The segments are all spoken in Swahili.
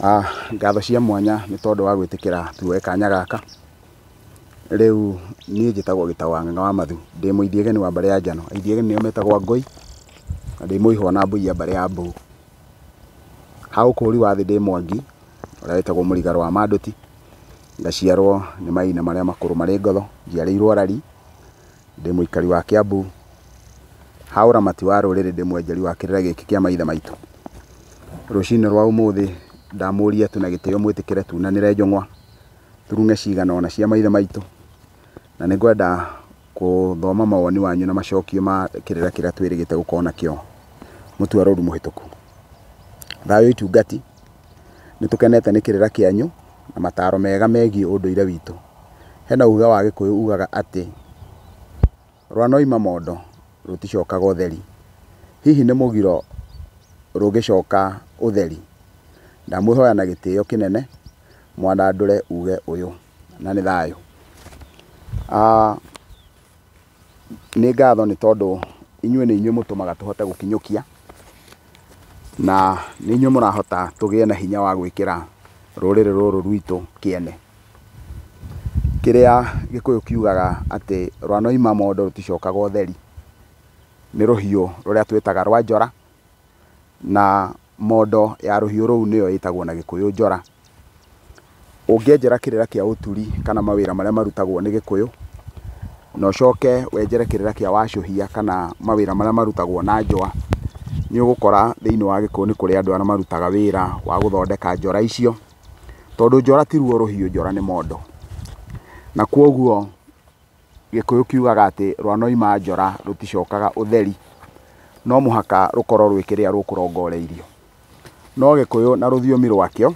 Ngatho cia mwanya nĩ tondũ wa gwĩtĩkĩra tuoe kanya gaka. Rĩu niĩ njĩtagwo Gĩtaũ wa Ng'ang'a wa Mathu, ndĩ mũithiageni wa mbarĩ ya Njano. Aithiageni nĩo metagwo Ngũi, na ndĩ mũihwo na mbũi ya mbarĩ ya Mbũũ. Ha ũkũũri wa thĩ ndĩ Mwangi, ũrĩa wĩtagwo Mũrigaro wa Mandũti. Ngaciarwo nĩ maina marĩa makũrũ marĩ Ngotho, njiarĩirwo Rari, ndĩ mũikari wa Kĩambu. Ha ũramati wa rũrĩrĩ ndĩ mwenjeri wa kĩrĩra gĩkĩ kĩa maithe maitũ. Rũcinĩ rwa ũmũthĩ ndamũria tu na gĩtĩo mwĩtĩkĩre tunanĩre njũng'wa turung'e cigana ona cia maithe maitũ, na nĩ ngwenda gũthoma mawoni wanyu na macokio ma kĩrĩra kĩrĩa twĩrĩgĩte gũkorwo nakĩo mũtua-rũru mũhĩtũku. Thayũ itungati, nĩ tũkenete nĩ kĩrĩra kĩanyu na mataro mega megiĩ ũndũire witũ. Hena uga wa Gĩkũyũ ugaga atĩ rwanoima mondo rũticokaga ũtheri. Hihi nĩ mũgiro rũgĩcoka ũtheri? Ndamwĩhoya na gĩtĩo kĩnene mwandandũre uge ũyũ, na nĩ thayũ. Nĩ ngatho nĩ tondũ inyuĩ nĩ inyuĩ mũtũmaga tũhote gũkinyũkia, na nĩ inyuĩ mũrahota tũgĩe na hinya wa gwĩkĩra rũrĩrĩ rũrũ rwitũ kĩene. Kĩrĩa Gĩkũyũ kiugaga atĩ rwanoima mondo rũticokaga ũtheri nĩ rũhiũ rũrĩa twĩtaga rwa njora, na mondo ya rũhiũ rũu nĩyo ĩtagwo na Gĩkũyũ njora. Ũngĩenjera kĩrĩra kĩa ũturi kana mawĩra marĩa marutagwo nĩ Gĩkũyũ, na ũcoke wenjere kĩrĩra kĩa wacũhia kana mawĩra marĩa marutagwo na njũa, nĩ ũgũkora thĩinĩ wa Gĩkũyũ nĩ kũrĩ andũ arĩa marutaga wĩra wa gũthondeka njora icio, tondũ njora ti ruo rũhiũ, njora nĩ mondo. Na kwoguo Gĩkũyũ kiugaga atĩ rwanoima njora rũticokaga ũtheri, no mũhaka rũkorwo rwĩ kĩrĩa rũkũrongoreirio. No Gĩkũyũ na rũthiomi rwakĩo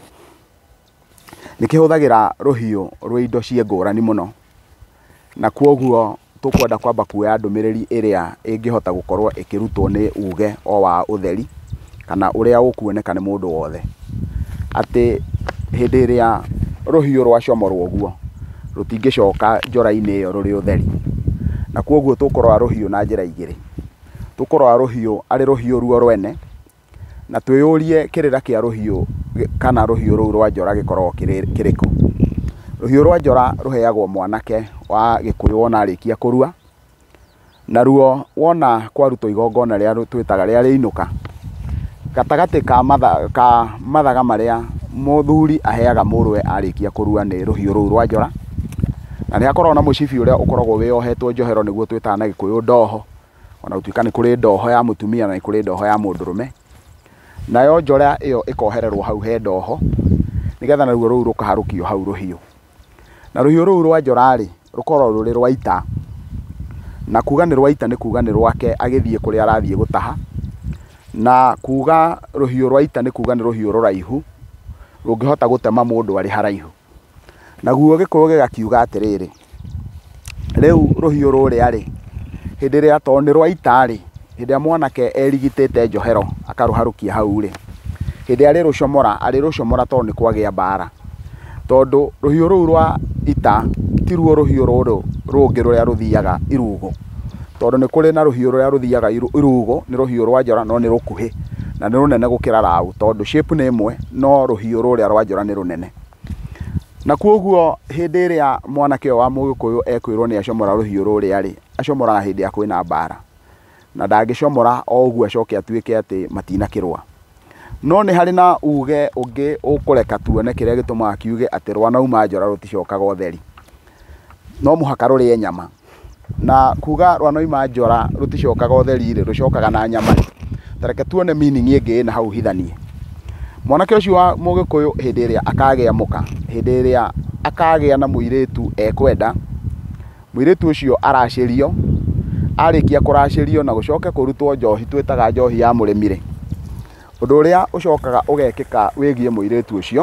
nĩ kĩhũthagĩra rũhiũ rwĩ indo ciĩ ngũrani mũno, na kwoguo tũkwenda kwamba kuoya ndũmĩrĩri ĩrĩa ĩngĩhota gũkorwo ĩkĩrutwo nĩ uge o wa ũtheri kana ũrĩa ũkuoneka nĩ mũndũ wothe, atĩ hĩndĩ ĩrĩa rũhiũ rwacomorwo ũguo rũtingĩcoka njora-inĩ ĩyo rũrĩ ũtheri. Na kwoguo tũkũrora rũhiũ na njĩra igĩrĩ. Tũkũrora rũhiũ arĩ rũhiũ ruo rwene, na twĩyũrie kĩrĩra kĩa rũhiũ kana rũhiũ rũu rwa njora gĩkoragwo kĩrĩkũ. Rũhiũ rwa njora rũheagwo mwanake wa Gĩkũyũ wona arĩkia kũrua, na ruo wona kwarutwo igongona rĩrĩa twĩtaga rĩa rĩinũka, gatagatĩ ka mathaga marĩa mũthuri aheaga mũrũwe arĩkia kũrua nĩ rũhiũ rũu rwa njora. Na nĩ hakoragwo na mũcibi ũrĩa ũkoragwo wĩyohetwo njohero, nĩguo twĩtaga na Gĩkũyũ ndoho, ona gũtuĩka nĩ kũrĩ ndoho ya mũtumia na nĩ kũrĩ ndoho ya mũndũrũme. Nayo njora ĩyo ĩkohererwo hau he ndoho, nĩgetha naruo rũu rũkaharũkio hau rũhiũ. Na rũhiũ rũu rwa njora-rĩ rũkoragwo rũrĩ rwa ita, na kuga nĩ rwa ita nĩ kuga nĩ rwake agĩthiĩ kũrĩa arathiĩ gũtaha, na kuga rũhiũ rwa ita nĩ kuga nĩ rũhiũ rũraihu rũngĩhota gũtema mũndũ arĩ haraihu. Naguo Gĩkũyũ gĩgakiuga atĩrĩrĩ, rĩu rũhiũ rũrĩa-rĩ, hĩndĩ ĩrĩa tondũ nĩ rwa ita-rĩ, hĩndĩ ĩrĩa mwanake erigitĩte njohero akarũharũkia hau-rĩ, hĩndĩ ĩrĩa arĩrũcomora tondũ nĩ kwagĩa mbara, tondũ rũhiũ rũu rwa ita ti ruo rũhiũ rũrũ rũngĩ rũrĩa rũthiaga irugo, tondũ nĩ kũrĩ na rũhiũ rũrĩa rũthiaga irugo nĩ rũhiũ rwa njora, no nĩ rũkuhĩ na nĩ rũnene gũkĩra raũ, tondũ shape nĩ ĩmwe, no rũhiũ rũrĩa rwa njora nĩ rũnene. Na kwoguo hĩndĩ ĩrĩa mwanake ũyũ wa Mũgĩkũyũ ekwĩrwo nĩ acomora rũhiũ rũrĩa-rĩ, acomoraga hĩndĩ ya kwĩna mbara, na ndangĩcomora o ũguo acoke atuĩke atĩ matinakĩrũa. No nĩ harĩ na uge ũngĩ ũkũreka tuone kĩrĩa gĩtũmaga kiuge atĩ rwanoima njora rũticokaga ũtheri. No mũhaka rũrĩe nyama, na kuga rwanoima njora rũticokaga ũtheri-rĩ, rũcokaga na nyama. Tareke tuone meaning ĩngĩ ĩna hau hithanie. Mwanake ũcio wa Mũgĩkũyũ hĩndĩ ĩrĩa akagĩa mũka, hĩndĩ ĩrĩa akagĩa na mũirĩtu ekwenda, mũirĩtu ũcio aracĩrio, arĩkia kũracĩrio na gũcoke kũrutwo njohi twĩtaga njohi ya mũrĩmi-rĩ, ũndũ ũrĩa ũcokaga ũgekĩka wĩgiĩ mũirĩtu ũcio,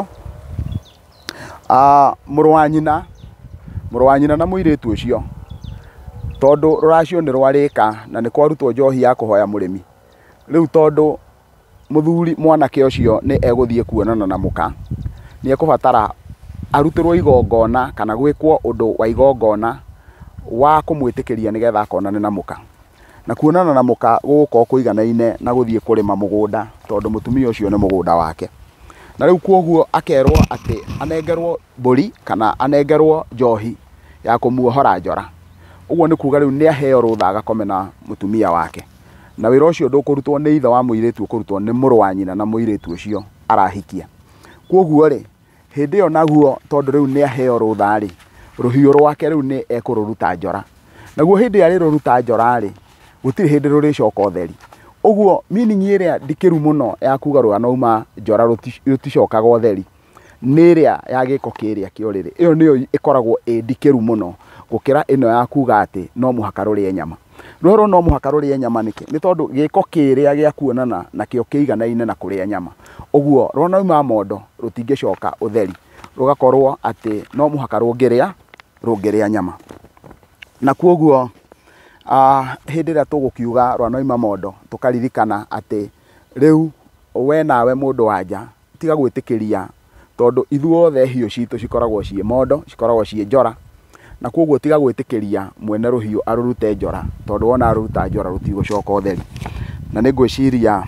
mũrũ wa nyina na mũirĩtu ũcio, tondũ rũracio nĩ rwarĩka na nĩ kwarutwo njohi ya kũhoya mũrĩmi. Rĩu tondũ mũthuri mwanake ũcio nĩ egũthiĩ kuonana na mũka, nĩ ekũbatara arutĩrwo igongona kana gwĩkwo ũndũ wa igongona wa kũmwĩtĩkĩria nĩgetha akonane na mũka. Na kuonana na mũka gũgũkorwo kũiganaine na gũthiĩ kũrĩma mũgũnda, tondũ mũtumia ũcio nĩ mũgũnda wake. na riu koguo akerwo ati anengerwo mburi kana anengerwo njohi ya kumuohora njora. Uguo ni kuga riu ni aheo rutha agakome na mutumia wake, na wira ucio ndukurutwo ni ithe wa muiritu, ukurutwo ni muru wa nyina na muiritu ucio arahikia. Koguo ri hindi yo naguo tondu riu ni aheo rutha ri ruhiu rwake riu ni ekururuta njora, naguo hindi ari ruruta njora ri gutiri hindi ruricoka utheri. Uguo meaning iria ndikiru muno ya kuga rwana uma njora ruticokaga utheri ni iria ya giko kiria kioriri, iyo niyo ikoragwo ndikiru muno gukira ino ya kuga ati no muhaka rurie nyama. Roro no muhaka rurie nyama niki ni tondu giko kiria gia kuonana na kio kiiganaine na kuria nyama. Uguo rwana uma mondo rutingicoka utheri, rugakorwo ati no muhaka rungiria nyama. Na koguo hindi ria tugukiuga rwana uma mondo tukaririkana ati riu we nawe mundu wanja tiga gwitikiria, tondu ithuothe hiu citu cikoragwo cie mondo, cikoragwo cie njora, na koguo tiga gwitikiria mwene ruhiu arurute njora, tondu wona aruruta njora rutigucoka utheri. Na ni ngwiciria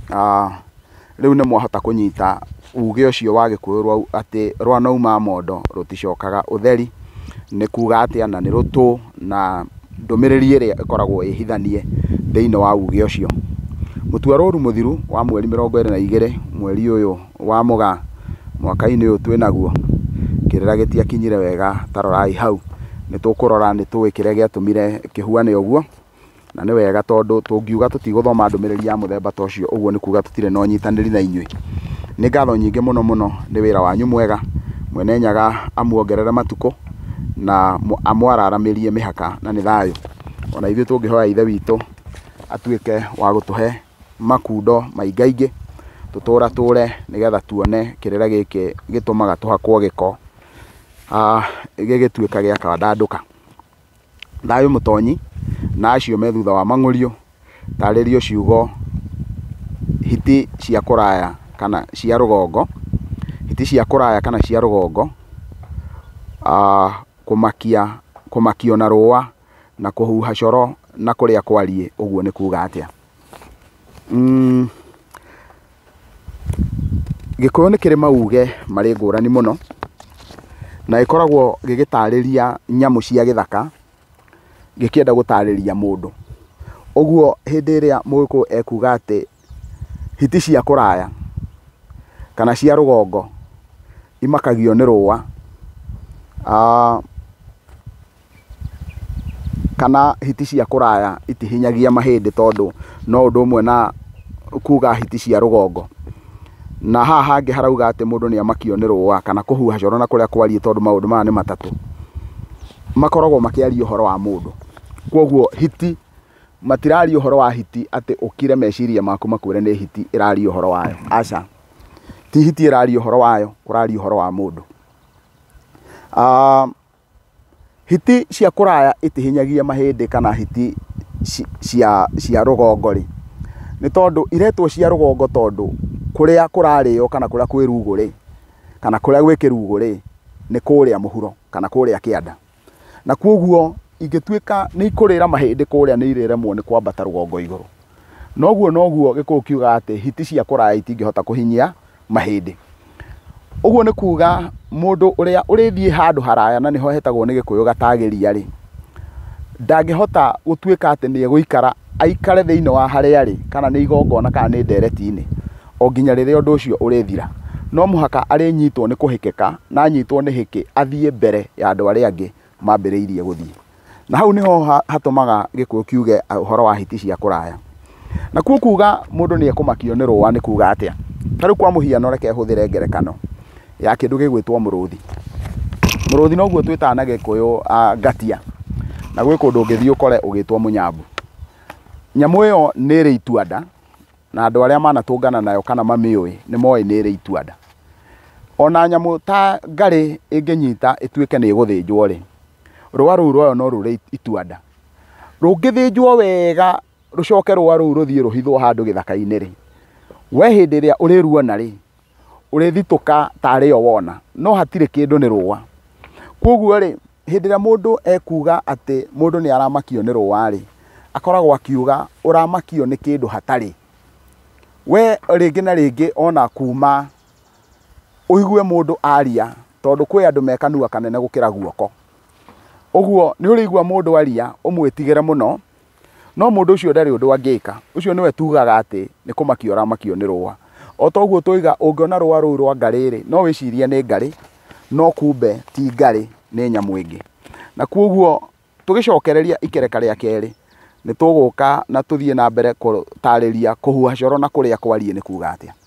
riu ni mwahota kunyita uge ucio wa Gikuyu ati rwana uma mondo ruticokaga utheri ni kuga atia na ni rutu na ndumiriri iria ikoragwo ihithanie thiini wa uge ucio. Mutua ruru muthiru wa mweri 22 mweri uyu wa Mugaa mwaka-ini uyu twinaguo, kirira gitiakinyire wega tarorai hau ni tukurora ni tuwikire giatumire kihuane uguo, na ni wega tondu tungiuga tutiguthoma ndumiriri ya muthemba ta ucio, uguo ni kuga tutire no nyitaniri na inyui. Ni ngatho nyingi muno ni wira wanyu mwega, mwene Nyaga amuongerere matuko na amwararamirie mihaka na ni thayu. Ona ithuĩ tungihoya ithe witu atuike wa gutuhe makundo maingaingi tuture nigetha tuone kirira giki gitumaga tuhakwo giko gigituika gia kawandanduka. Thayu mutonyi na acio me thutha wa mang'urio, taririo ciugo hiti cia kuraya kana cia rugongo, hiti cia kuraya kana cia rugongo, kumakio na ruwa na kuhuha coro na kuria kwarie. Uguo ni kuga atia Gikuyu ni kiri mauge mari ngurani muno, na ikoragwo gigitariria nyamu cia githaka gikienda gutariria mundu. Uguo hindi iria Mugikuyu ekuga ati hiti cia kuraya kana cia rugongo imakagio ni ruwa, kana hiti cia kuraya itihinyagia mahindi, tondu no undu umwe na kuga hiti cia rugongo. Na haha hangi harauga ati mundu ni amakio ni ruwa kana kuhuha coro na kuria kwarie, tondu maundu maya ni matatu makoragwo makiaria uhoro wa mundu. Koguo hiti matiraria uhoro wa hiti ati ukire meciria maku makwire ni hiti iraria uhoro wayo. Aca, ti hiti iraria uhoro wayo, kuraria uhoro wa mundu. Hiti cia kuraya itihinyagia mahindi kana hiti cia rugongo ri ni tondu iretwo cia rugongo tondu kuria kurario kana kuria kwi rugo ri kana kuria gwi kirugo ri ni kuria muhuro kana kuria kianda. Na koguo ingituika ni ikurira mahindi kuria ni ireremwo ni kwambata rugongo iguru. Noguo Gikuyu kiuga ati hiti cia kuraya itingihota kuhinyia mahindi. Uguo ni kuga mundu uria urithie handu haraya na niho hetagwo ni Gikuyu gatagiria ri ndangihota gutuika ati ni eguikara aikare thiini wa haria ri kana ni igongona kana ni ndereti-ini o nginya riria undu ucio urithira. No muhaka ari nyitwo ni kuhikika na nyitwo ni hiki athie mbere ya andu aria angi mambiriirie guthie. Na hau niho hatumaga Gikuyu kiuge uhoro wa hiti cia kuraya. Na kuga mundu ni ekumakio ni ruwa ni kuga atia. Tariu kwa muhiano reke huthire ngerekano ya kindu gigwitwo muruthi. Muruthi noguo twitaga na Gikuyu ngatia, na gwi kundu ngithii ukore ugitwo munyambu. Nyamu iyo ni iri ituanda na andu aria manatungana nayo kana mamiui ni moi ni iri ituanda. Ona nyamu ta ngari inginyita ituike ni iguthinjwo ri, ruwa ruu rwayo no ruri ituanda. Rungithinjwo wega rucoke ruwa ruu ruthie ruhithwo handu githaka-ini ri, we hindi iria uriruona ri urithituka tari o wona, no hatire kindu ni ruwa. Koguo ri hindi iria mundu ekuga ati mundu ni aramakio ni ruwa ri akoragwo akiuga uramakio ni kindu hatari. We ringi na ringi ona kuma ũigue mũndũ aria, tondũ kwĩ andũ mekanua kanene gũkĩra guoko. Ũguo nĩ ũrĩigua mũndũ aria ũmwĩtigĩre mũno, no mũndũ ũcio ndarĩ ũndũ angĩka. Ũcio nĩwe tugaga atĩ nĩ kũmakio ũramakio nĩ rũa. O ta ũguo tũiga ũngĩona rũa rũu rwa ngarĩ-rĩ, no wĩcirie nĩ ngarĩ, no kumbe ti ngarĩ, nĩ nyamũ ĩngĩ. Na kuoguo tũgĩcokereria ikereka rĩa kerĩ, nĩ tũgũka na tũthiĩ na mbere gũtarĩria kũhuha coro na kũrĩa kwariĩ nĩ kuga atĩa.